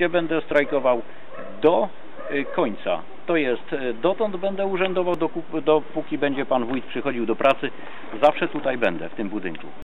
Oczywiście będę strajkował do końca. To jest, dotąd będę urzędował, dopóki będzie pan wójt przychodził do pracy. Zawsze tutaj będę, w tym budynku.